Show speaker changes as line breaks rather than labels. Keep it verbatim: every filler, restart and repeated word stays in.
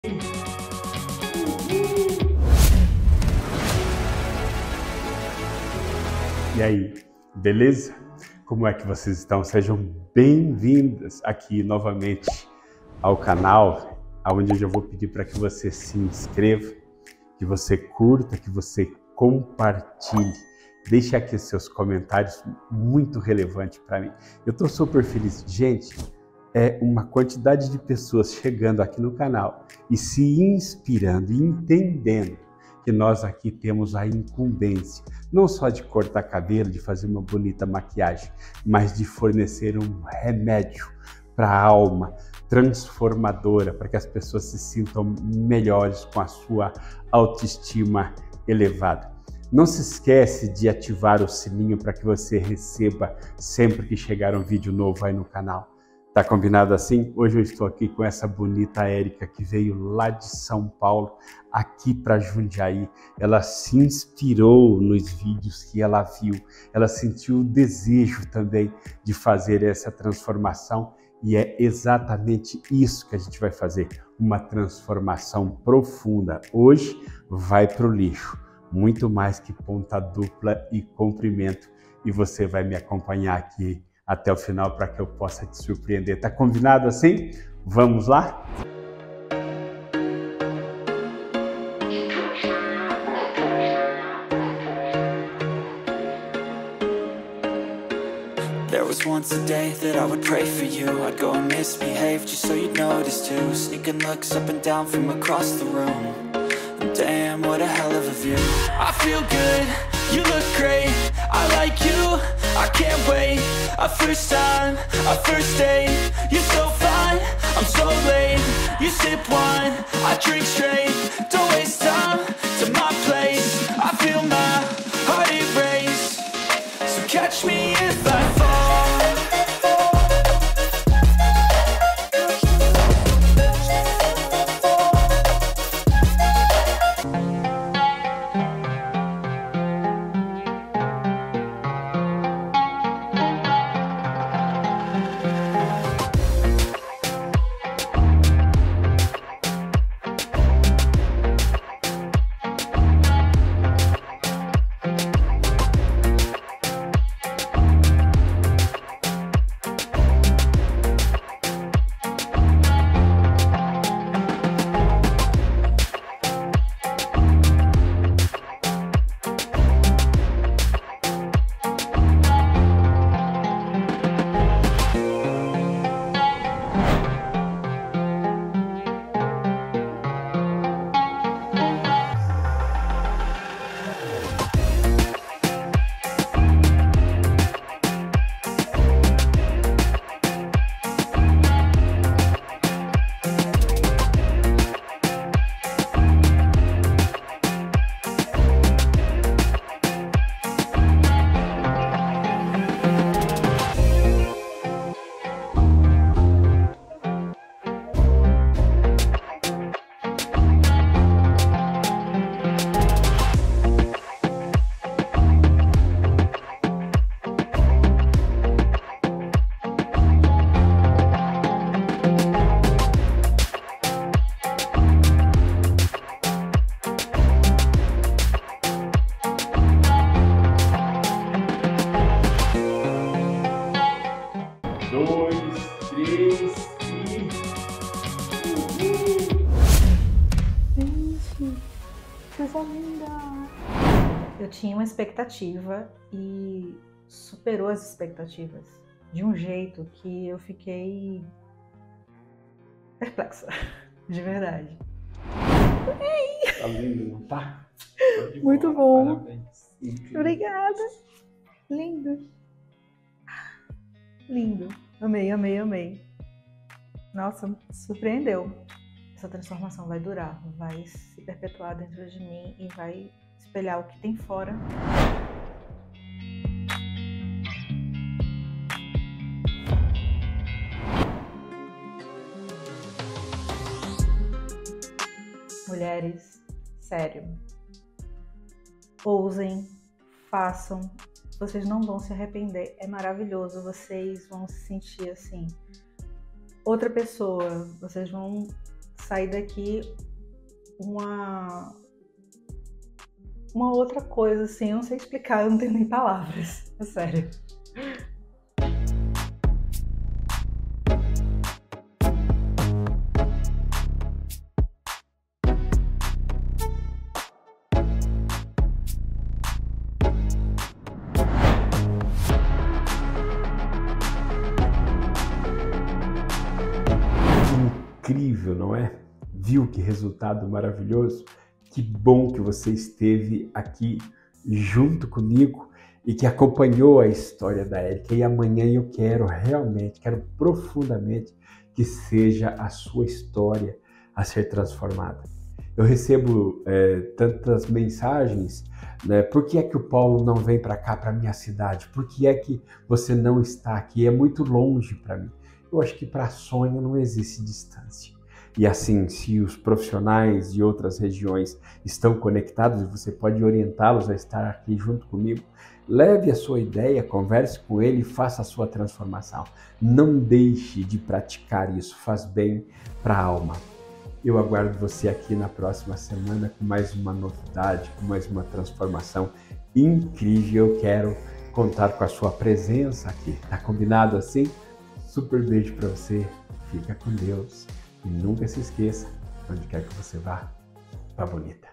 E aí, beleza? Como é que vocês estão? Sejam bem-vindas aqui novamente ao canal, onde eu já vou pedir para que você se inscreva, que você curta, que você compartilhe. Deixe aqui seus comentários, muito relevante para mim. Eu estou super feliz. Gente, é uma quantidade de pessoas chegando aqui no canal e se inspirando e entendendo que nós aqui temos a incumbência, não só de cortar cabelo, de fazer uma bonita maquiagem, mas de fornecer um remédio para a alma, transformadora, para que as pessoas se sintam melhores com a sua autoestima elevada. Não se esquece de ativar o sininho para que você receba sempre que chegar um vídeo novo aí no canal. Tá combinado assim? Hoje eu estou aqui com essa bonita Érica que veio lá de São Paulo, aqui para Jundiaí. Ela se inspirou nos vídeos que ela viu, ela sentiu o desejo também de fazer essa transformação e é exatamente isso que a gente vai fazer, uma transformação profunda. Hoje vai para o lixo, muito mais que ponta dupla e comprimento, e você vai me acompanhar aqui até o final para que eu possa te surpreender. Tá combinado assim? Vamos lá?
There was once a day that I would pray for you. I'd go and misbehave just so you'd notice too. Sneaking looks up and down from across the room. Damn, what a hell of a view. I feel good, you look great. I like you, I can't wait. A first time, a first date. You're so fine, I'm so late. You sip wine, I drink straight. Don't waste time to my place. I feel my heart erase. So catch me if I fall.
Eu tinha uma expectativa e superou as expectativas de um jeito que eu fiquei perplexa, de verdade.
Tá lindo, não tá?
Muito bom.
Parabéns.
Obrigada. Lindo. Lindo. Amei, amei, amei. Nossa, surpreendeu. Essa transformação vai durar, vai se perpetuar dentro de mim e vai espelhar o que tem fora. Mulheres, sério, ousem, façam, vocês não vão se arrepender, é maravilhoso, vocês vão se sentir assim, outra pessoa, vocês vão sair daqui uma, uma outra coisa, assim, eu não sei explicar, eu não tenho nem palavras, é sério.
Incrível, não é? Viu que resultado maravilhoso? Que bom que você esteve aqui junto comigo e que acompanhou a história da Érica. E amanhã eu quero realmente, quero profundamente que seja a sua história a ser transformada. Eu recebo é, tantas mensagens, né? Por que é que o Paulo não vem para cá, para minha cidade? Por que é que você não está aqui? É muito longe para mim. Eu acho que para sonho não existe distância. E assim, se os profissionais de outras regiões estão conectados, você pode orientá-los a estar aqui junto comigo. Leve a sua ideia, converse com ele e faça a sua transformação. Não deixe de praticar isso, faz bem para a alma. Eu aguardo você aqui na próxima semana com mais uma novidade, com mais uma transformação incrível. Eu quero contar com a sua presença aqui. Tá combinado assim? Super beijo para você, fica com Deus e nunca se esqueça, onde quer que você vá, vá bonita.